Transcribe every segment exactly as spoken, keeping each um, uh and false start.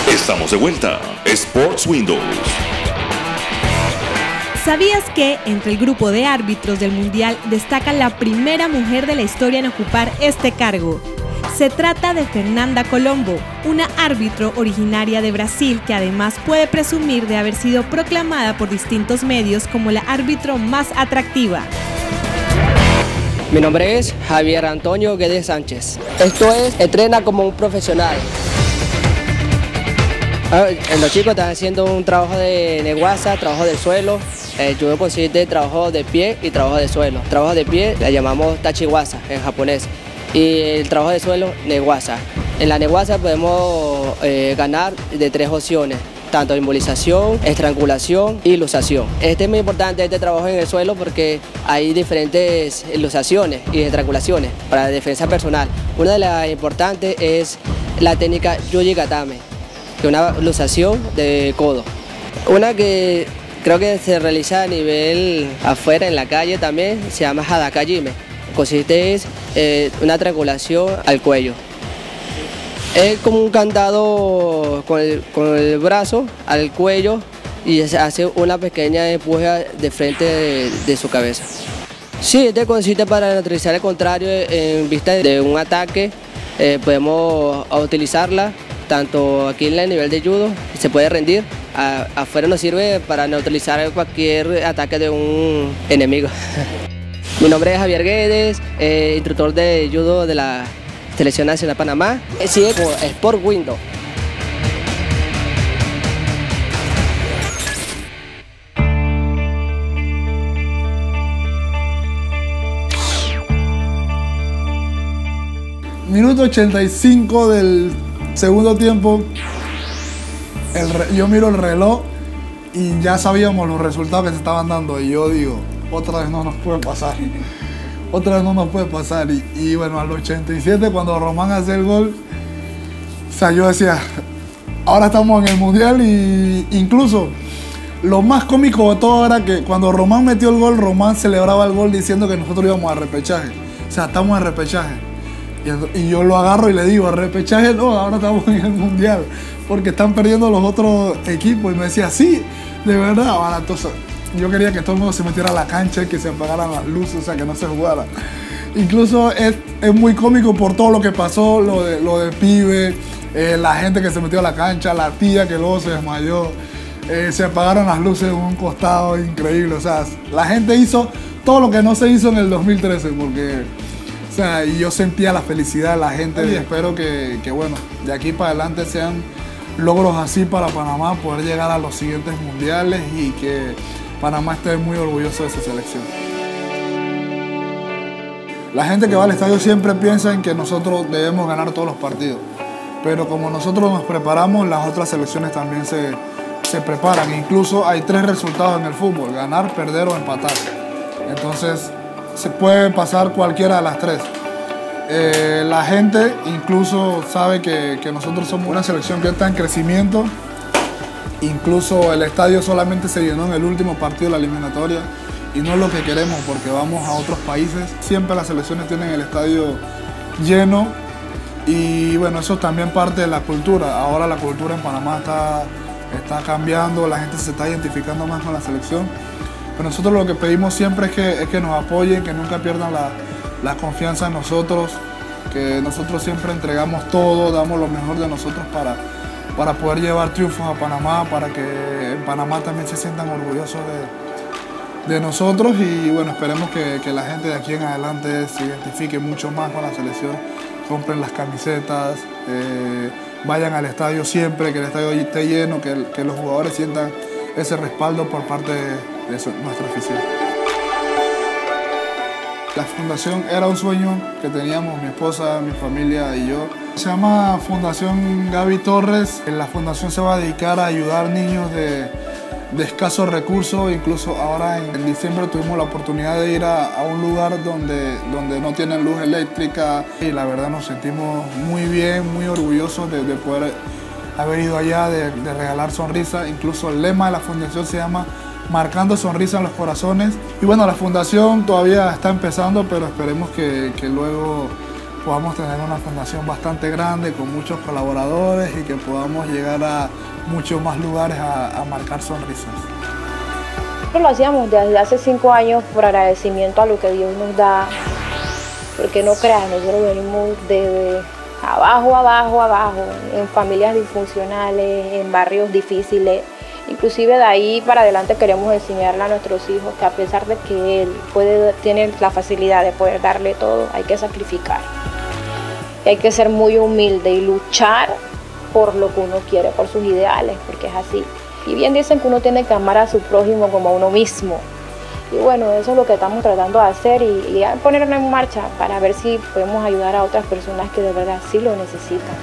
Estamos de vuelta. Sports Windows. ¿Sabías que entre el grupo de árbitros del Mundial destaca la primera mujer de la historia en ocupar este cargo? Se trata de Fernanda Colombo, una árbitro originaria de Brasil que además puede presumir de haber sido proclamada por distintos medios como la árbitro más atractiva. Mi nombre es Javier Antonio Guedes Sánchez. Esto es Entrena como un profesional. Los chicos están haciendo un trabajo de neguaza, trabajo de suelo. El judo consiste en trabajo de pie y trabajo de suelo. Trabajo de pie la llamamos tachiwaza en japonés y el trabajo de suelo neguaza. En la neguaza podemos eh, ganar de tres opciones, tanto embolización, estrangulación y luxación. Este es muy importante, este trabajo en el suelo, porque hay diferentes luxaciones y estrangulaciones para la defensa personal. Una de las importantes es la técnica Yuji Gatame, que es una luxación de codo. Una que creo que se realiza a nivel afuera, en la calle también, se llama Hadakajime. Consiste en eh, una triangulación al cuello. Es como un candado con el, con el brazo al cuello y se hace una pequeña empuje de frente de, de su cabeza. Sí, este consiste para neutralizar el contrario en vista de un ataque. Eh, podemos utilizarla tanto aquí en el nivel de judo, se puede rendir. A, afuera nos sirve para neutralizar cualquier ataque de un enemigo. Mi nombre es Javier Guedes, eh, instructor de judo de la Selección Nacional de Panamá. Sigue como Sport Windows. Minuto ochenta y cinco del segundo tiempo. El re, yo miro el reloj y ya sabíamos los resultados que se estaban dando y yo digo, otra vez no nos puede pasar. Otra vez no nos puede pasar. Y, y bueno, al ochenta y siete, cuando Román hace el gol, o sea, yo decía, ahora estamos en el Mundial. Y incluso lo más cómico de todo era que cuando Román metió el gol, Román celebraba el gol diciendo que nosotros íbamos a repechaje. O sea, estamos en repechaje. Y, y yo lo agarro y le digo, repechaje no, ahora estamos en el Mundial, porque están perdiendo los otros equipos. Y me decía, sí, de verdad. Ahora, entonces, yo quería que todo el mundo se metiera a la cancha y que se apagaran las luces, o sea, que no se jugara. Incluso es, es muy cómico por todo lo que pasó, lo de, lo de Pibe, eh, la gente que se metió a la cancha, la tía que luego se desmayó, eh, se apagaron las luces en un costado increíble. O sea, la gente hizo todo lo que no se hizo en el dos mil trece, porque, o sea, y yo sentía la felicidad de la gente y espero que, que, bueno, de aquí para adelante sean logros así para Panamá, poder llegar a los siguientes mundiales y que Panamá esté muy orgulloso de su selección. La gente que va al estadio siempre piensa en que nosotros debemos ganar todos los partidos, pero como nosotros nos preparamos, las otras selecciones también se, se preparan. Incluso hay tres resultados en el fútbol: ganar, perder o empatar. Entonces se puede pasar cualquiera de las tres. Eh, la gente incluso sabe que, que nosotros somos una selección que está en crecimiento. Incluso el estadio solamente se llenó en el último partido de la eliminatoria y no es lo que queremos, porque vamos a otros países. Siempre las selecciones tienen el estadio lleno y bueno, eso también parte de la cultura. Ahora la cultura en Panamá está, está cambiando, la gente se está identificando más con la selección. Pero nosotros lo que pedimos siempre es que, es que nos apoyen, que nunca pierdan la, la confianza en nosotros, que nosotros siempre entregamos todo, damos lo mejor de nosotros para para poder llevar triunfos a Panamá, para que en Panamá también se sientan orgullosos de, de nosotros. Y bueno, esperemos que, que la gente de aquí en adelante se identifique mucho más con la selección, compren las camisetas, eh, vayan al estadio siempre, que el estadio esté lleno, que, que los jugadores sientan ese respaldo por parte de, de su, nuestra afición. La fundación era un sueño que teníamos mi esposa, mi familia y yo. Se llama Fundación Gaby Torres. La fundación se va a dedicar a ayudar niños de, de escasos recursos. Incluso ahora en, en diciembre tuvimos la oportunidad de ir a, a un lugar donde, donde no tienen luz eléctrica. Y la verdad nos sentimos muy bien, muy orgullosos de, de poder haber ido allá, de, de regalar sonrisas. Incluso el lema de la fundación se llama Marcando sonrisas en los corazones. Y bueno, la fundación todavía está empezando, pero esperemos que, que luego podamos tener una fundación bastante grande con muchos colaboradores y que podamos llegar a muchos más lugares a, a marcar sonrisas. Nosotros lo hacíamos desde hace cinco años por agradecimiento a lo que Dios nos da, porque no creas, nosotros venimos desde abajo, abajo, abajo, en familias disfuncionales, en barrios difíciles. Inclusive de ahí para adelante queremos enseñarle a nuestros hijos que a pesar de que él puede, tiene la facilidad de poder darle todo, hay que sacrificar. Y hay que ser muy humilde y luchar por lo que uno quiere, por sus ideales, porque es así. Y bien dicen que uno tiene que amar a su prójimo como a uno mismo. Y bueno, eso es lo que estamos tratando de hacer y, y ponerlo en marcha para ver si podemos ayudar a otras personas que de verdad sí lo necesitan.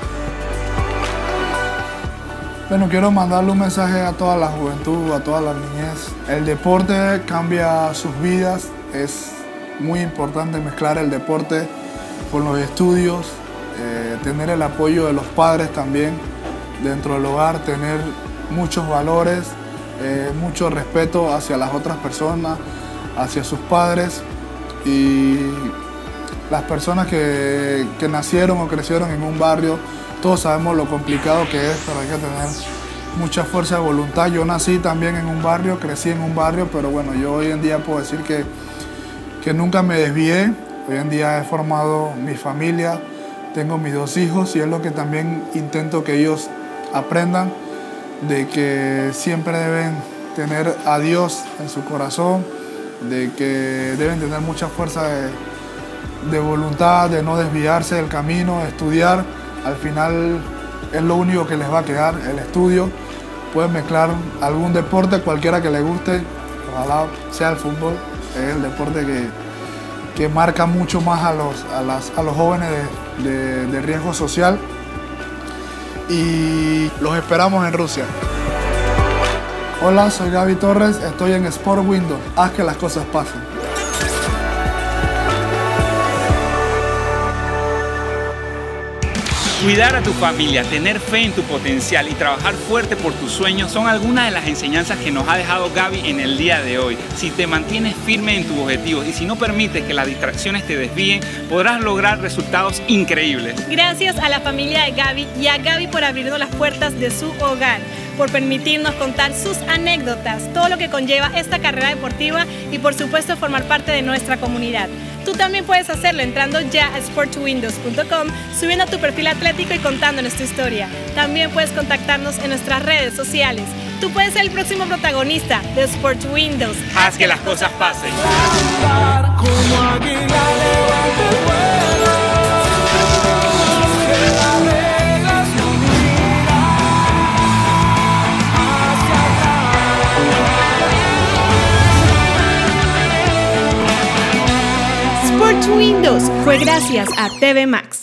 Bueno, quiero mandarle un mensaje a toda la juventud, a toda la niñez. El deporte cambia sus vidas. Es muy importante mezclar el deporte con los estudios, eh, tener el apoyo de los padres también dentro del hogar, tener muchos valores, eh, mucho respeto hacia las otras personas, hacia sus padres y las personas que, que nacieron o crecieron en un barrio. Todos sabemos lo complicado que es, pero hay que tener mucha fuerza de voluntad. Yo nací también en un barrio, crecí en un barrio, pero bueno, yo hoy en día puedo decir que, que nunca me desvié. Hoy en día he formado mi familia, tengo mis dos hijos y es lo que también intento que ellos aprendan, de que siempre deben tener a Dios en su corazón, de que deben tener mucha fuerza de, de voluntad, de no desviarse del camino, de estudiar. Al final es lo único que les va a quedar, el estudio. Pueden mezclar algún deporte, cualquiera que les guste, ojalá sea el fútbol, es el deporte que, que marca mucho más a los, a las, a los jóvenes de, de, de riesgo social. Y los esperamos en Rusia. Hola, soy Gaby Torres, estoy en Sport Windows. Haz que las cosas pasen. Cuidar a tu familia, tener fe en tu potencial y trabajar fuerte por tus sueños son algunas de las enseñanzas que nos ha dejado Gaby en el día de hoy. Si te mantienes firme en tus objetivos y si no permites que las distracciones te desvíen, podrás lograr resultados increíbles. Gracias a la familia de Gaby y a Gaby por abrirnos las puertas de su hogar, por permitirnos contar sus anécdotas, todo lo que conlleva esta carrera deportiva y por supuesto formar parte de nuestra comunidad. Tú también puedes hacerlo entrando ya a sports windows punto com, subiendo a tu perfil atlético y contándonos tu historia. También puedes contactarnos en nuestras redes sociales. Tú puedes ser el próximo protagonista de Sports Windows. Haz que las cosas pasen. Sports Windows fue gracias a T V Max.